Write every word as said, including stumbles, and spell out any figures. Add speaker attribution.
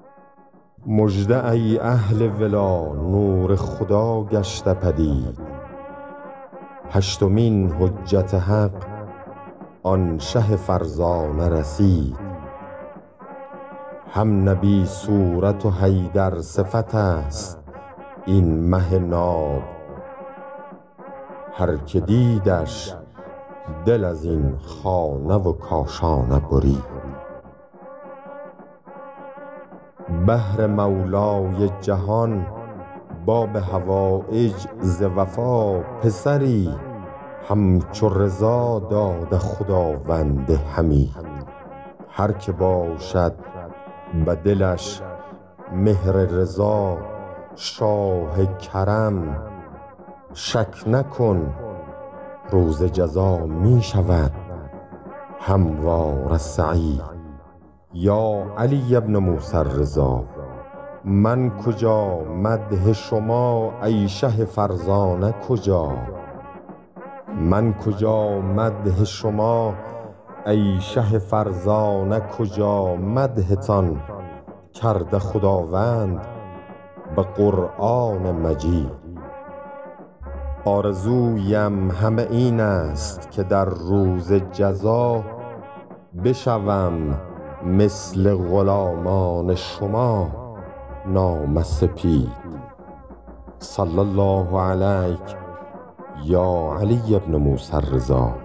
Speaker 1: مژده ای اهل ولا نور خدا گشته پدید. هشتمین حجت حق آن شه فرزانه رسید. هم نبی صورت و حیدر صفت است این مه ناب. هر که دیدش دل از این خانه و کاشانه برید. بهر مولای جهان باب حوایج ز وفا پسری همچو رضا داده خداوند حمید. هر که باشد به دلش مهر رضا شاه کرم، شک نکن روز جزا می شود هموار سعید. یا علی بن موسی الرضا، من کجا مدح شما ای شه فرزانه کجا؟ من کجا مدح شما ای شه فرزانه کجا؟ مدحتان کرده خداوند به قرآن مجید. آرزویم همه این است که در روز جزا بشوم مثل غلامان شما نامه سپید. صلی الله علیک یا علی بن موسی الرضا.